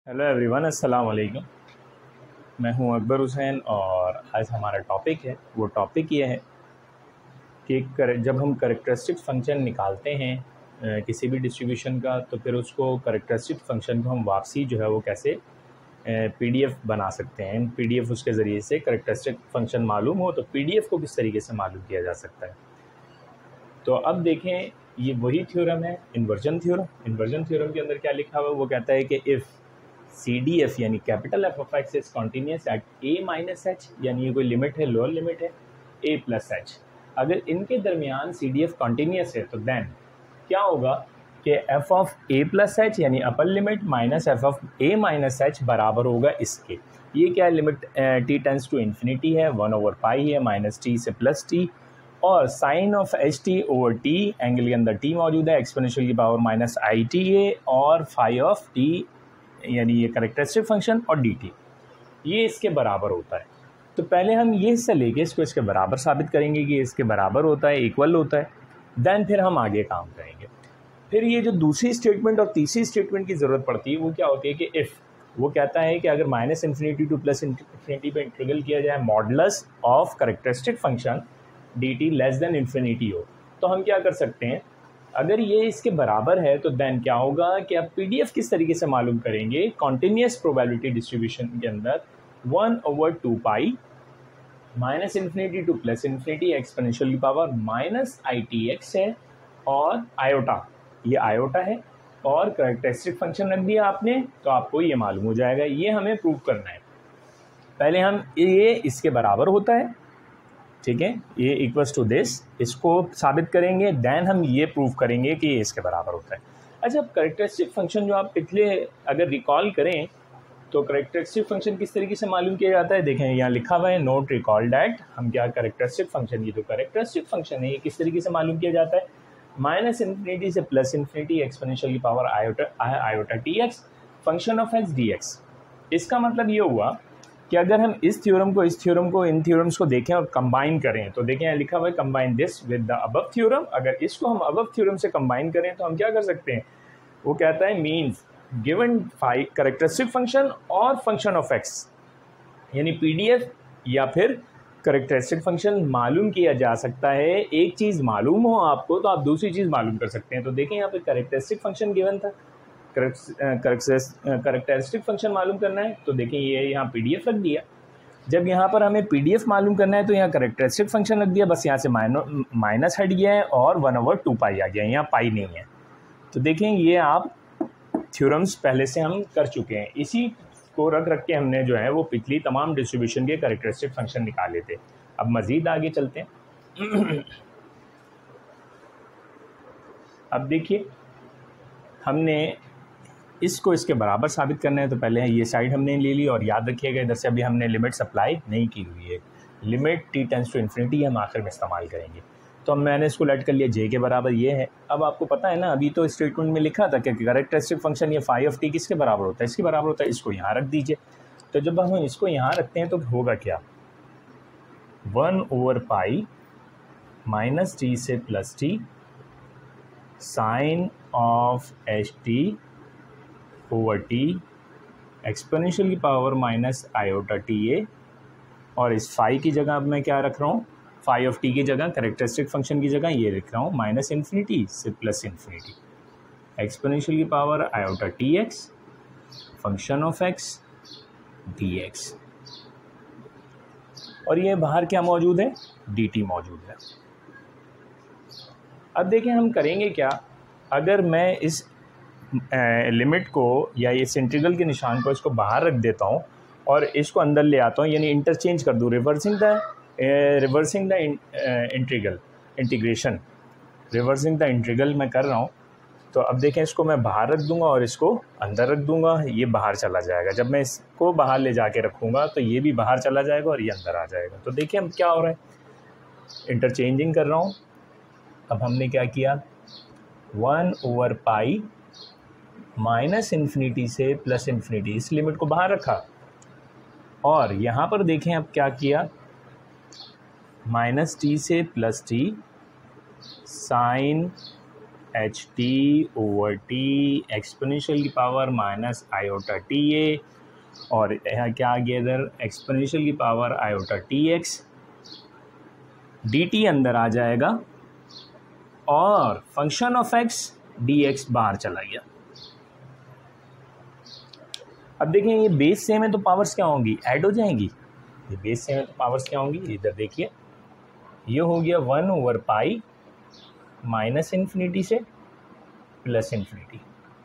Hello everyone, अस्सलाम वालेकुम। मैं हूं अकबर हुसैन और आज हमारा टॉपिक है, वो टॉपिक ये है कि जब हम करेक्टरिस्टिक फंक्शन निकालते हैं किसी भी डिस्ट्रीब्यूशन का, तो फिर उसको करेक्टरिस्टिक फंक्शन को हम वापसी जो है वो कैसे पीडीएफ बना सकते हैं। पीडीएफ उसके ज़रिए से करेक्टरिस्टिक फंक्शन मालूम हो तो पीडीएफ को किस तरीके से मालूम किया जा सकता है। तो अब देखें, ये वही थ्योरम है, इन्वर्जन थ्योरम। इन्वर्जन थ्योरम के अंदर क्या लिखा हुआ है, वो कहता है कि इफ़ CDF यानी capital F of x is continuous at a minus h, यानी ये कोई लिमिट है, लोअर लिमिट है a प्लस एच, अगर इनके दरमियान CDF कॉन्टीन्यूस है तो देन क्या होगा कि f of a plus h यानी upper limit minus f of a minus h बराबर होगा इसके। ये क्या limit t tends to infinity है, 1/पाई है, माइनस टी से प्लस टी, और sine of h t over t, angle के अंदर टी मौजूद है, एक्सपोनेंशियल की power minus i t a, और फाई ऑफ टी यानी ये करेक्टरिस्टिक फंक्शन और डी टी, ये इसके बराबर होता है। तो पहले हम ये हिस्सा लेके इसको इसके बराबर साबित करेंगे कि इसके बराबर होता है, इक्वल होता है, देन फिर हम आगे काम करेंगे। फिर ये जो दूसरी स्टेटमेंट और तीसरी स्टेटमेंट की ज़रूरत पड़ती है वो क्या होती है कि इफ़, वो कहता है कि अगर minus infinity to plus infinity पे इंटीग्रल किया जाए modulus of characteristic function d t less than infinity हो, तो हम क्या कर सकते हैं, अगर ये इसके बराबर है तो देन क्या होगा कि आप पीडीएफ किस तरीके से मालूम करेंगे, कॉन्टिन्यूस प्रोबेबिलिटी डिस्ट्रीब्यूशन के अंदर 1/2 minus infinity to plus infinity exponential की power minus i t x है, और आयोटा, ये आयोटा है, और करेक्टरिस्टिक फंक्शन रख दिया आपने तो आपको ये मालूम हो जाएगा। ये हमें प्रूव करना है। पहले हम ये इसके बराबर होता है, ठीक है, ये इक्वल्स टू दिस, इसको साबित करेंगे, देन हम ये प्रूव करेंगे कि ये इसके बराबर होता है। अच्छा, अब करेक्टरिस्टिक फंक्शन जो आप पिछले अगर रिकॉल करें तो करेक्टरिस्टिक फंक्शन किस तरीके से मालूम किया जाता है, देखें यहाँ लिखा हुआ है नोट रिकॉल डैट। हम क्या करेक्टरिस्टिक फंक्शन, ये जो करेक्टरिस्टिक फंक्शन है ये किस तरीके से मालूम किया जाता है, माइनस इन्फिनिटी से प्लस इन्फिनिटी एक्सपोनेंशियल की power iota t x function of x d x. इसका मतलब ये हुआ कि अगर हम इस थ्योरम को इन थ्योरम्स को देखें और कंबाइन करें, तो देखें यहाँ लिखा हुआ है combine this with the above theorem. अगर इसको हम अबव थ्योरम से कंबाइन करें तो हम क्या कर सकते हैं, वो कहता है मीन्स गिवन करेक्टरिस्टिक फंक्शन और फंक्शन ऑफ एक्स, यानी पीडीएफ या फिर करेक्टरिस्टिक फंक्शन मालूम किया जा सकता है। एक चीज़ मालूम हो आपको तो आप दूसरी चीज़ मालूम कर सकते हैं। तो देखें यहाँ पे करेक्टरिस्टिक फंक्शन गिवन था, करेक्टरिस्टिक फंक्शन मालूम करना है, तो देखिए ये यहाँ पीडीएफ रख दिया। जब यहाँ पर हमें पीडीएफ मालूम करना है तो यहाँ करेक्टरिस्टिक फंक्शन रख दिया, बस यहाँ से माइनस हट गया है और 1/2 पाई आ गया, यहाँ पाई नहीं है। तो देखें ये आप थ्योरम्स पहले से हम कर चुके हैं, इसी को रख के हमने जो है वो पिछली तमाम डिस्ट्रीब्यूशन के करेक्टरिस्टिक फंक्शन निकाले थे। अब मज़ीद आगे चलते हैं। अब देखिए, हमने इसको इसके बराबर साबित करना है, तो पहले ये साइड हमने ले ली, और याद रखिएगा इधर से अभी हमने लिमिट सप्लाई नहीं की हुई है, limit t tends to infinity हम आखिर में इस्तेमाल करेंगे। तो अब मैंने इसको लेट कर लिया, जे के बराबर ये है। अब आपको पता है ना, अभी तो स्टेटमेंट में लिखा था कि करेक्टरिस्टिक फंक्शन ये फाई ऑफ टी किसके बराबर होता है, इसके बराबर होता है, इसको यहाँ रख दीजिए। तो जब हम इसको यहाँ रखते हैं तो होगा क्या, 1/पाई माइनस टी से plus t sine of h t over t exponential की power minus iota t a, और इस फाई की जगह अब मैं क्या रख रहा हूँ, फाई ऑफ टी की जगह करेक्टरिस्टिक फंक्शन की जगह ये लिख रहा हूँ माइनस इन्फिनिटी से प्लस इन्फिनिटी एक्सपोनेंशियल की power iota t x function of x d x, और ये बाहर क्या मौजूद है, डी टी मौजूद है। अब देखें हम करेंगे क्या, अगर मैं इस लिमिट को या इस इंटीग्रल के निशान को इसको बाहर रख देता हूँ और इसको अंदर ले आता हूँ, यानी इंटरचेंज कर दूँ, reversing the integration, reversing the integral मैं कर रहा हूँ। तो अब देखें, इसको मैं बाहर रख दूंगा और इसको अंदर रख दूंगा, ये बाहर चला जाएगा। जब मैं इसको बाहर ले जाके रखूँगा तो ये भी बाहर चला जाएगा और ये अंदर आ जाएगा। तो देखिए हम क्या हो रहा है, इंटरचेंजिंग कर रहा हूँ। अब हमने क्या किया, 1/पाई माइनस इन्फिनिटी से प्लस इन्फिनिटी, इस लिमिट को बाहर रखा, और यहाँ पर देखें अब क्या किया, माइनस टी से plus t sine h t over t exponential की power minus iota t a, और यहाँ क्या आ गया इधर एक्सपोनेंशियल की power iota t x, d t अंदर आ जाएगा और function of x d x बाहर चला गया। अब देखें ये बेस सेम है तो पावर्स क्या होंगी, ऐड हो जाएंगी। ये बेस सेम है तो पावर्स क्या होंगी, इधर देखिए ये हो गया 1 ओवर पाई माइनस इन्फिनिटी से प्लस इन्फिनिटी,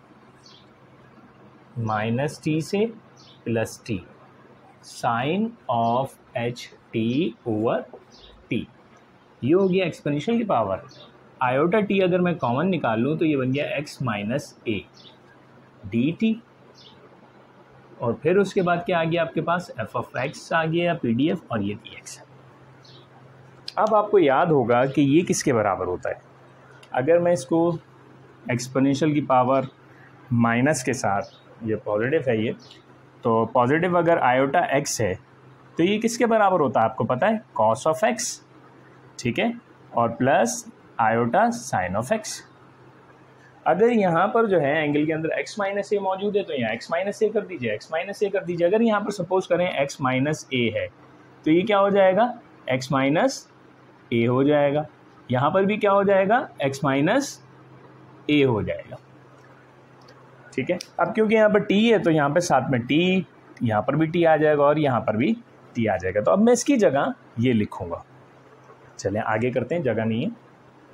माइनस टी से plus t, sine of h t over t. ये हो गया एक्सपोनेंशियल की पावर आयोटा टी, अगर मैं कॉमन निकाल लूँ तो ये बन गया x minus a d t, और फिर उसके बाद क्या आ गया आपके पास एफ ऑफ एक्स आ गया पी डी एफ, और ये डी एक्स है। अब आपको याद होगा कि ये किसके बराबर होता है, अगर मैं इसको एक्सपोनेंशियल की पावर माइनस के साथ, ये पॉजिटिव है ये, तो पॉजिटिव अगर आयोटा एक्स है तो ये किसके बराबर होता है आपको पता है, कॉस ऑफ एक्स, ठीक है, और plus iota sine of x. अगर यहाँ पर जो है एंगल के अंदर x माइनस ए मौजूद है तो यहाँ x माइनस ए कर दीजिए, x माइनस ए कर दीजिए। अगर यहाँ पर सपोज करें x माइनस ए है तो ये क्या हो जाएगा, x माइनस ए हो जाएगा। यहाँ पर भी क्या हो जाएगा, x माइनस ए हो जाएगा, ठीक है। अब क्योंकि यहाँ पर t है तो यहाँ पर साथ में t, यहाँ पर भी t आ जाएगा और यहाँ पर भी t आ जाएगा। तो अब मैं इसकी जगह ये लिखूँगा, चलें आगे करते हैं, जगह नहीं है।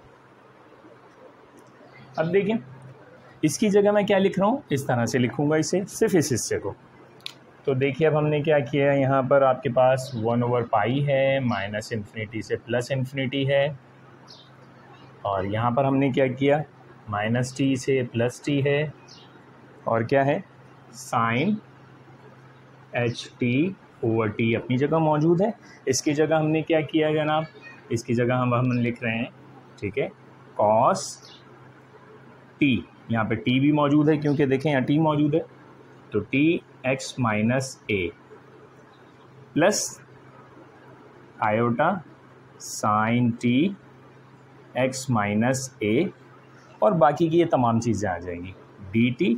अब देखिए इसकी जगह मैं क्या लिख रहा हूँ, इस तरह से लिखूँगा इसे, सिर्फ इस हिस्से को। तो देखिए अब हमने क्या किया है, यहाँ पर आपके पास 1 ओवर पाई है, माइनस इन्फिनिटी से प्लस इन्फिनिटी है, और यहाँ पर हमने क्या किया, माइनस टी से प्लस टी है, और क्या है sine h t over t अपनी जगह मौजूद है। इसकी जगह हमने क्या किया जनाब, इसकी जगह हम लिख रहे हैं, ठीक है, कॉस टी, यहाँ पे टी भी मौजूद है क्योंकि देखें यहाँ टी मौजूद है, तो t x minus a plus iota sine t x minus a, और बाकी की ये तमाम चीज़ें आ जाएंगी, d t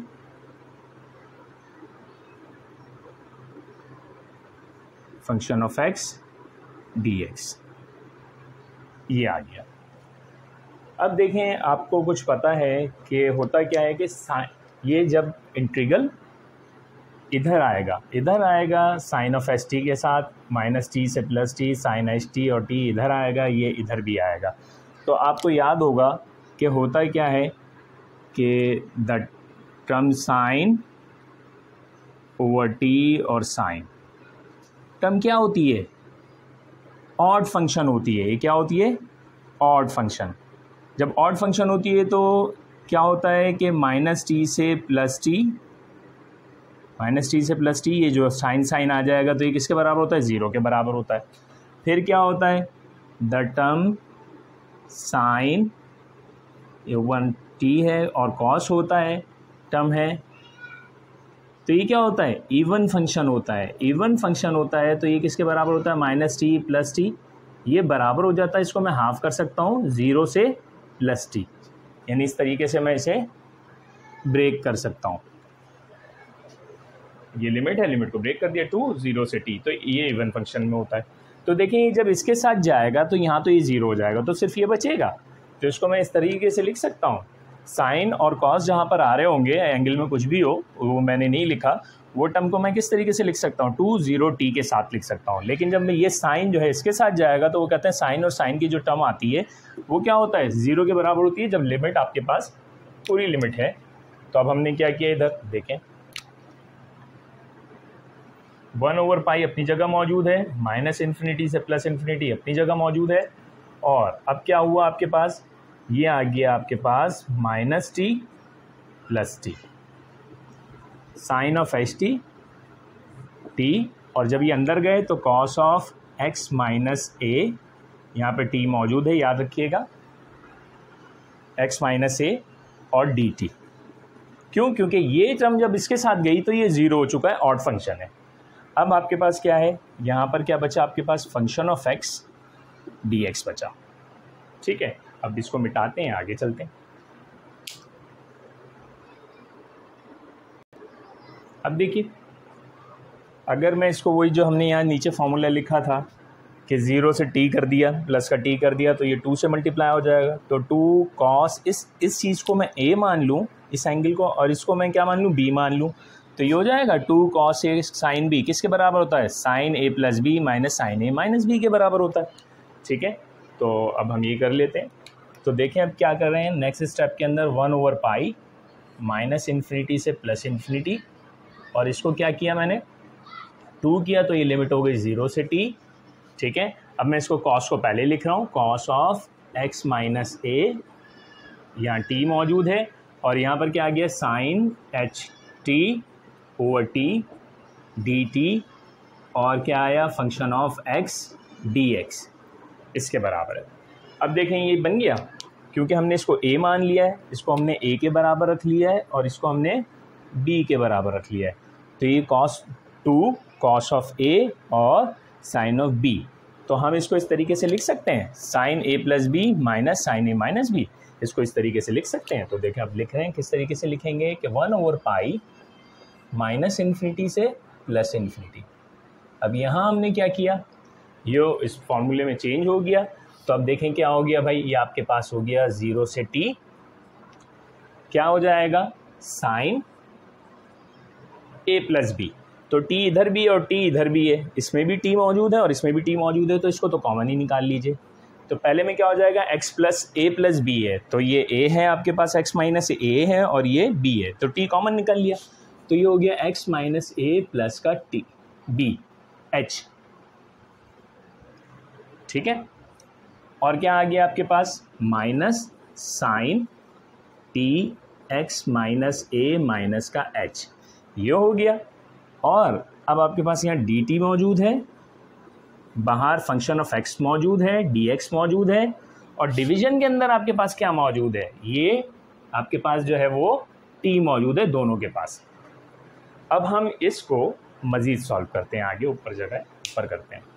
function of x d x, ये आ गया। अब देखें आपको कुछ पता है कि होता क्या है कि ये जब इंटीग्रल इधर आएगा साइन ऑफ एस टी के साथ, माइनस टी से plus t, sine h t, और टी इधर आएगा, ये इधर भी आएगा। तो आपको याद होगा कि होता क्या है कि the term sine over t और साइन टर्म क्या होती है, ऑड फंक्शन होती है। ये क्या होती है, ऑड फंक्शन। जब ऑड फंक्शन होती है तो क्या होता है कि माइनस टी से प्लस टी, ये जो साइन आ जाएगा तो ये किसके बराबर होता है, ज़ीरो के बराबर होता है। फिर क्या होता है, द टर्म साइन, ये 1 टी है और कॉस होता है, टर्म है, तो ये क्या होता है, इवन फंक्शन होता है। तो ये किसके बराबर होता है, माइनस टी प्लस टी, ये बराबर हो जाता है, इसको मैं हाफ कर सकता हूँ 0 से प्लस टी, यानी इस तरीके से मैं इसे ब्रेक कर सकता हूँ। ये लिमिट है, लिमिट को ब्रेक कर दिया टू 0 से टी, तो ये इवन फंक्शन में होता है। तो देखिए जब इसके साथ जाएगा तो यहाँ तो ये 0 हो जाएगा, तो सिर्फ ये बचेगा। तो इसको मैं इस तरीके से लिख सकता हूँ, साइन और कॉस जहाँ पर आ रहे होंगे, एंगल में कुछ भी हो वो मैंने नहीं लिखा, वो टर्म को मैं किस तरीके से लिख सकता हूँ, 2 0 टी के साथ लिख सकता हूँ। लेकिन जब मैं ये साइन जो है इसके साथ जाएगा तो वो कहते हैं साइन और साइन की जो टर्म आती है वो क्या होता है, 0 के बराबर होती है, जब लिमिट आपके पास पूरी लिमिट है। तो अब हमने क्या किया, इधर देखें 1 ओवर पाई अपनी जगह मौजूद है, माइनस इन्फिनिटी से प्लस इन्फिनिटी अपनी जगह मौजूद है, और अब क्या हुआ आपके पास, ये आ गया आपके पास minus t plus t, sine of h t t, और जब ये अंदर गए तो cos of x minus a, यहाँ पे टी मौजूद है याद रखिएगा, एक्स माइनस ए और डी टी। क्यों, क्योंकि ये टर्म जब इसके साथ गई तो ये 0 हो चुका है, ऑड फंक्शन है। अब आपके पास क्या है, यहाँ पर क्या बचा आपके पास, function of x d x बचा, ठीक है। अब इसको मिटाते हैं, आगे चलते हैं। अब देखिए, अगर मैं इसको वही जो हमने यहाँ नीचे फॉर्मूला लिखा था कि 0 से t कर दिया, प्लस का t कर दिया, तो ये 2 से मल्टीप्लाई हो जाएगा। तो 2 cos, इस चीज़ को मैं a मान लूँ, इस एंगल को, और इसको मैं क्या मान लूँ, b मान लूँ, तो ये हो जाएगा 2 cos a sin b किसके बराबर होता है, sin a plus b minus sine a minus b के बराबर होता है। ठीक है, तो अब हम ये कर लेते हैं। तो देखें अब क्या कर रहे हैं, नेक्स्ट स्टेप के अंदर 1/पाई माइनस इन्फिनिटी से प्लस इन्फिनिटी, और इसको क्या किया मैंने, 2 किया, तो ये लिमिट हो गई 0 से t। ठीक है, अब मैं इसको कॉस को पहले लिख रहा हूँ, cos of x minus a, यहाँ t मौजूद है, और यहाँ पर क्या आ गया, sine h t over t d t, और क्या आया, function of x d x, इसके बराबर है। अब देखें ये बन गया, क्योंकि हमने इसको a मान लिया है, इसको हमने a के बराबर रख लिया है, और इसको हमने b के बराबर रख लिया है। तो ये cos 2 cos ऑफ a और साइन ऑफ b, तो हम इसको इस तरीके से लिख सकते हैं, sine a plus b minus sine a minus b, इसको इस तरीके से लिख सकते हैं। तो देखें अब लिख रहे हैं, किस तरीके से लिखेंगे कि 1/पाई माइनस इन्फिनिटी से प्लस इन्फिनिटी। अब यहाँ हमने क्या किया, ये इस फॉर्मूले में चेंज हो गया, तो अब देखें क्या हो गया भाई, ये आपके पास हो गया 0 से t, क्या हो जाएगा, साइन a प्लस बी, तो t इधर भी और t इधर भी है, इसमें भी t मौजूद है और इसमें भी t मौजूद है, तो इसको तो कॉमन ही निकाल लीजिए। तो पहले में क्या हो जाएगा, x plus a plus b है, तो ये a है आपके पास, x माइनस ए है, और ये b है, तो t कॉमन निकाल लिया, तो ये हो गया x माइनस ए प्लस का t b h। ठीक है, और क्या आ गया आपके पास, minus sine t x minus a minus का h, ये हो गया। और अब आपके पास यहाँ dt मौजूद है, बाहर फंक्शन ऑफ x मौजूद है, dx मौजूद है, और डिवीजन के अंदर आपके पास क्या मौजूद है, ये आपके पास जो है वो t मौजूद है दोनों के पास। अब हम इसको मज़ीद सॉल्व करते हैं, आगे ऊपर जगह ऊपर करते हैं।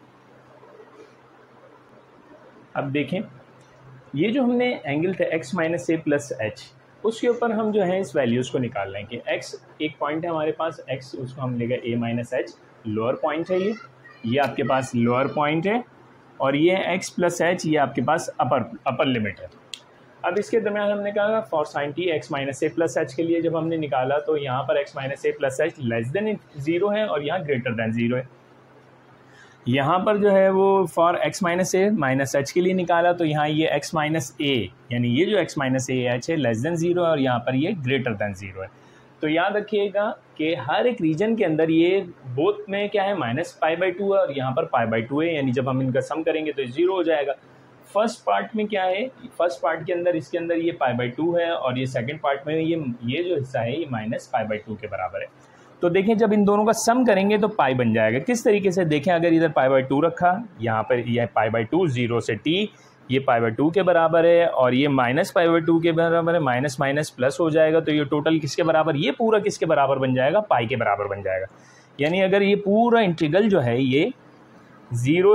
अब देखें, ये जो हमने एंगल थे x minus a plus h, उसके ऊपर हम जो है इस वैल्यूज़ को निकाल रहे हैं कि x एक पॉइंट है हमारे पास, x उसको हम लेगा a minus h, lower point है ये आपके पास लोअर पॉइंट है, और ये x प्लस एच ये आपके पास अपर लिमिट है। अब इसके दरम्यान हमने कहा for sine t x minus a plus h के लिए जब हमने निकाला, तो यहाँ पर x minus a plus h less than 0 है और यहाँ ग्रेटर देन 0 है। यहाँ पर जो है वो for x minus a minus h के लिए निकाला, तो यहाँ ये x माइनस ए, यानी ये जो x माइनस ए एच है लेस देन 0 है, और यहाँ पर ये ग्रेटर देन 0 है। तो याद रखिएगा कि हर एक रीजन के अंदर ये बोथ में क्या है, माइनस पाई/2 है और यहाँ पर पाई/2 है, यानी जब हम इनका सम करेंगे तो 0 हो जाएगा। फर्स्ट पार्ट में क्या है, फर्स्ट पार्ट के अंदर इसके अंदर ये पाई/2 है, और ये सेकंड पार्ट में ये जो हिस्सा है ये माइनस पाई/2 के बराबर है। तो देखें जब इन दोनों का सम करेंगे तो पाई बन जाएगा। किस तरीके से, देखें अगर इधर पाई/2 रखा, यहाँ पर यह पाई/2 0 से t, ये पाई/2 के बराबर है, और ये माइनस पाई/2 के बराबर है, माइनस माइनस प्लस हो जाएगा, तो ये टोटल किसके बराबर, ये पूरा किसके बराबर बन जाएगा, पाई के बराबर बन जाएगा। यानी अगर ये पूरा इंटीग्रल जो है ये 0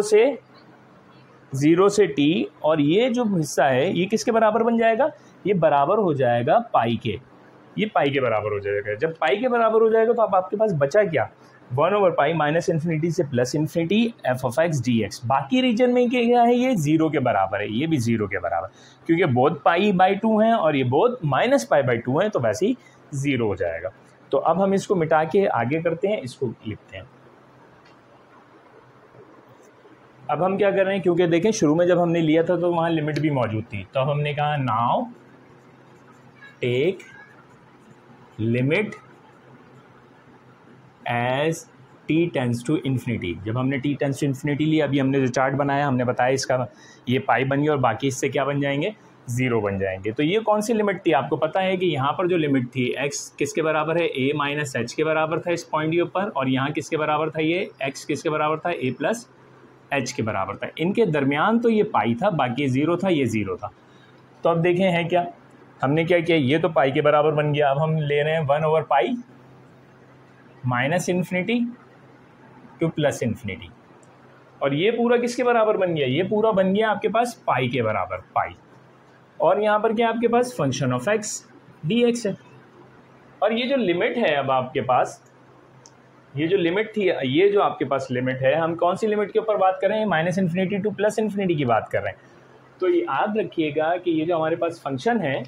से t, और ये जो हिस्सा है ये किसके बराबर बन जाएगा, ये बराबर हो जाएगा पाई के, ये पाई के बराबर हो जाएगा। जब पाई के बराबर हो जाएगा तो अब आपके पास बचा क्या, 1/पाई माइनस इन्फिनिटी से plus infinity f of x d x. बाकी रीजन में क्या है, ये 0 के बराबर है, ये भी 0 के बराबर, क्योंकि बोथ पाई/2 हैं और ये बोथ माइनस पाई/2 हैं, तो वैसे ही 0 हो जाएगा। तो अब हम इसको मिटा के आगे करते हैं, इसको लिखते हैं। अब हम क्या कर रहे हैं, क्योंकि देखें शुरू में जब हमने लिया था तो वहाँ लिमिट भी मौजूद थी, तो हमने कहा now take limit as t tends to infinity. जब हमने t टेंस टू इन्फिनिटी लिया, अभी हमने जो चार्ट बनाया हमने बताया इसका ये पाई बन गया और बाकी इससे क्या बन जाएंगे, 0 बन जाएंगे। तो ये कौन सी लिमिट थी, आपको पता है कि यहाँ पर जो लिमिट थी x किसके बराबर है, a माइनस एच के बराबर था इस पॉइंट के ऊपर, और यहाँ किसके बराबर था, ये x किसके बराबर था, a प्लस एच के बराबर था। इनके दरमियान तो ये पाई था, बाकी 0 था, ये 0 था। तो अब देखें है क्या, हमने क्या किया, ये तो पाई के बराबर बन गया। अब हम ले रहे हैं 1/पाई minus infinity to plus infinity, और ये पूरा किसके बराबर बन गया, ये पूरा बन गया आपके पास पाई के बराबर, पाई, और यहाँ पर क्या आपके पास function of x d x है। और ये जो लिमिट है अब आपके पास ये जो लिमिट थी, ये जो आपके पास लिमिट है, हम कौन सी लिमिट के ऊपर बात कर रहे हैं? -इन्फिनिटी टू +इन्फिनिटी की बात कर रहे हैं। तो ये याद रखिएगा कि ये जो हमारे पास फंक्शन है,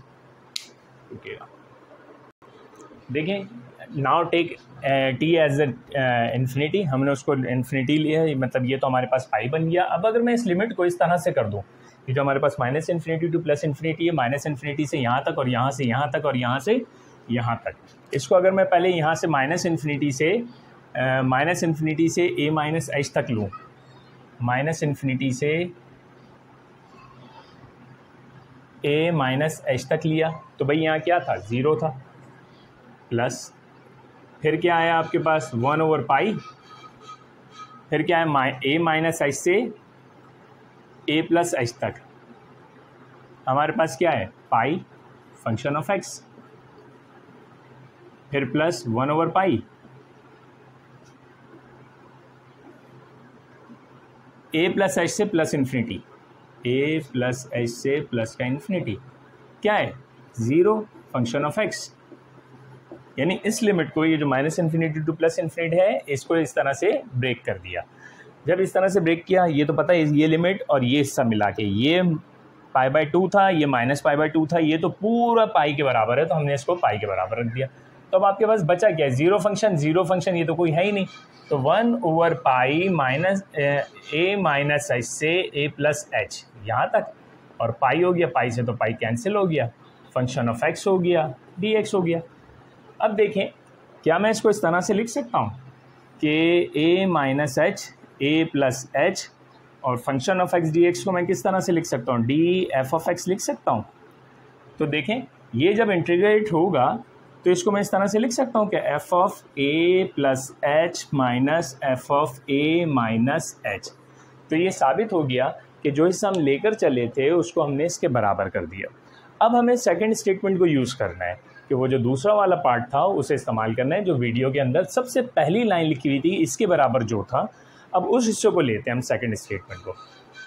देखें, now take t as infinity, हमने उसको इन्फिनिटी लिया है, मतलब ये तो हमारे पास पाई बन गया। अब अगर मैं इस लिमिट को इस तरह से कर दूं, ये जो हमारे पास -इन्फिनिटी टू +इन्फिनिटी है, -इन्फिनिटी से यहाँ तक और यहाँ से यहाँ तक और यहाँ से यहाँ तक, इसको अगर मैं पहले यहाँ से -इन्फिनिटी से a माइनस h तक लूँ, -इन्फिनिटी से a माइनस h तक लिया, तो भाई यहाँ क्या था? 0 था, प्लस फिर क्या आया आपके पास? 1/पाई, फिर क्या है? a माइनस h से a प्लस h तक, हमारे पास क्या है? पाई फंक्शन ऑफ x, फिर प्लस 1/पाई, a प्लस h से plus infinity, a plus h से प्लस का इन्फिनिटी क्या है? 0 फंक्शन ऑफ x। यानी इस लिमिट को, ये जो -इन्फिनिटी टू +इन्फिनिटी है, इसको इस तरह से ब्रेक कर दिया। जब इस तरह से ब्रेक किया, ये तो पता है ये लिमिट और ये सब मिला के, ये π/2 था, ये -π/2 था, ये तो पूरा पाई के बराबर है, तो हमने इसको पाई के बराबर रख दिया। तो अब आपके पास बचा क्या है? 0 फंक्शन, ये तो कोई है ही नहीं, तो 1/पाई माइनस a माइनस h से a प्लस h यहाँ तक, और पाई हो गया, पाई से तो पाई कैंसिल हो गया, फंक्शन ऑफ x हो गया, dx हो गया। अब देखें, क्या मैं इसको इस तरह से लिख सकता हूँ कि a minus h a plus h, और फंक्शन ऑफ x dx को मैं किस तरह से लिख सकता हूँ? df(x) लिख सकता हूँ। तो देखें, ये जब इंटीग्रेट होगा तो इसको मैं इस तरह से लिख सकता हूँ कि f(a plus h minus f(a minus h)। तो ये साबित हो गया कि जो हिस्सा हम लेकर चले थे उसको हमने इसके बराबर कर दिया। अब हमें सेकंड स्टेटमेंट को यूज़ करना है कि वो जो दूसरा वाला पार्ट था उसे इस्तेमाल करना है, जो वीडियो के अंदर सबसे पहली लाइन लिखी हुई थी, इसके बराबर जो था। अब उस हिस्से को लेते हैं हम, सेकंड स्टेटमेंट को।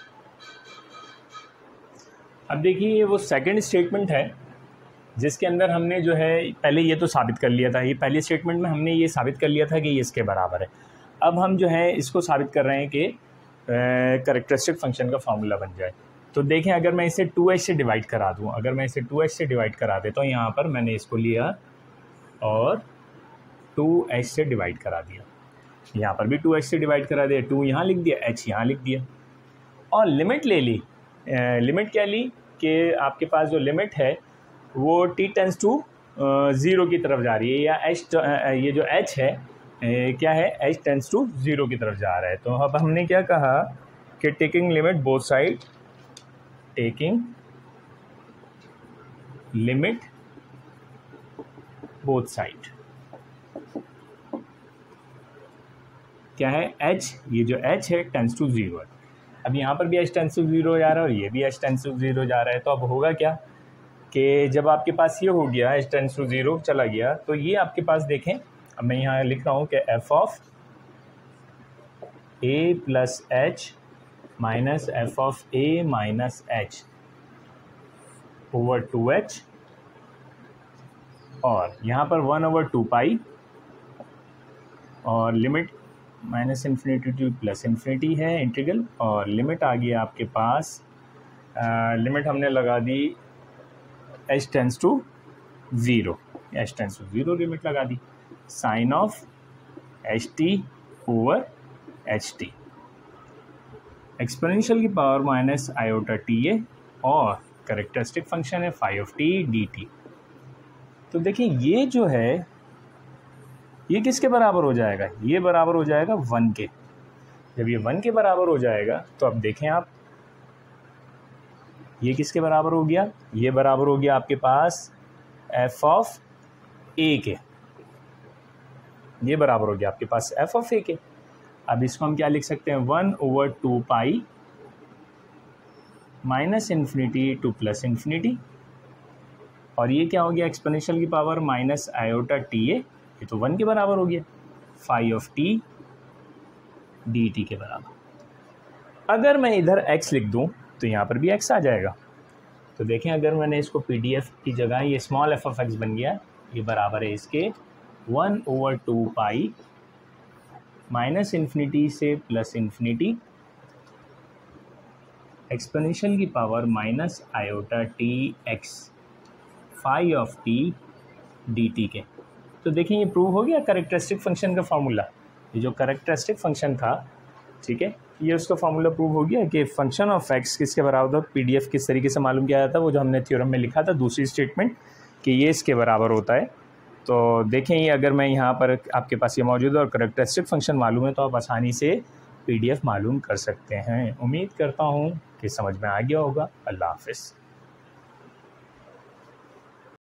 अब देखिए, ये वो सेकंड स्टेटमेंट है जिसके अंदर हमने जो है पहले ये तो साबित कर लिया था, ये पहले स्टेटमेंट में हमने ये साबित कर लिया था कि ये इसके बराबर है। अब हम जो है इसको साबित कर रहे हैं कि कैरेक्टरिस्टिक फंक्शन का फार्मूला बन जाए। तो देखें, अगर मैं इसे 2h से डिवाइड करा दूं, अगर मैं इसे 2h से डिवाइड करा देता हूँ, यहाँ पर मैंने इसको लिया और 2h से डिवाइड करा दिया, यहाँ पर भी 2h से डिवाइड करा दिया, 2 यहाँ लिख दिया, h यहाँ लिख दिया, और लिमिट ले ली। लिमिट क्या ली कि आपके पास जो लिमिट है वो t टेंस टू 0 की तरफ जा रही है, या h, ये जो h है क्या है? h टेंस टू 0 की तरफ जा रहा है। तो अब हमने क्या कहा कि taking limit both side, taking limit both side क्या है? h, ये जो h है टेंस टू 0 है। अब यहाँ पर भी h टेंस टू 0 जा रहा है और ये भी h टेंस टू 0 जा रहा है। तो अब होगा क्या कि जब आपके पास ये हो गया, h टेंस टू 0 चला गया, तो ये आपके पास देखें, अब मैं यहाँ लिख रहा हूँ कि f(a plus h minus f(a minus h) over 2h, और यहाँ पर 1/2 और लिमिट -इन्फिनिटी टू +इन्फिनिटी है इंटीग्रल, और लिमिट आ गई आपके पास, लिमिट हमने लगा दी h tends to 0, h tends to 0 limit लगा दी, sine of ht over ht, exponential की पावर माइनस -iota और कैरेक्टरिस्टिक फंक्शन है φ(t) dt। तो देखिए, ये जो है ये किसके बराबर हो जाएगा? ये बराबर हो जाएगा 1 के। जब ये 1 के बराबर हो जाएगा तो अब देखें आप, ये किसके बराबर हो गया? ये बराबर हो गया आपके पास f(a) के, ये बराबर हो गया आपके पास f(a) के। अब इसको हम क्या लिख सकते हैं? 1/2 -इन्फिनिटी टू +इन्फिनिटी, और ये क्या हो गया? एक्सपोनेंशियल की पावर -iota, ये तो 1 के बराबर हो गया, φ(t) dt के बराबर। अगर मैं इधर x लिख दूं तो यहाँ पर भी x आ जाएगा। तो देखें, अगर मैंने इसको PDF की जगह ये स्मॉल f(x) बन गया, ये बराबर है इसके 1/2 माइनस इन्फिनिटी से प्लस इन्फिनिटी एक्सपोनेंशियल की power minus iota t x phi of t d t के। तो देखिए ये प्रूव हो गया कैरेक्टरिस्टिक फंक्शन का फार्मूला। ये जो कैरेक्टरिस्टिक फंक्शन था, ठीक है, ये उसका फार्मूला प्रूव हो गया कि फंक्शन ऑफ एक्स किसके बराबर होता है। पीडीएफ किस तरीके से मालूम किया जाता है, वो जो हमने थ्योरम में लिखा था दूसरी स्टेटमेंट कि ये इसके बराबर होता है। तो देखें ये अगर मैं यहाँ पर आपके पास ये मौजूद है और कैरेक्टरिस्टिक फंक्शन मालूम है तो आप आसानी से पीडीएफ मालूम कर सकते हैं। उम्मीद करता हूँ कि समझ में आ गया होगा। अल्लाह हाफ़िज़।